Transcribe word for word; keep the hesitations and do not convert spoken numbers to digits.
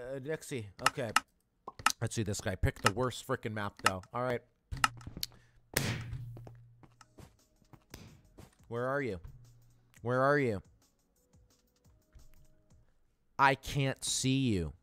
uh, Dixie. Okay. Let's see this guy. Pick the worst freaking map, though. All right. Where are you? Where are you? I can't see you.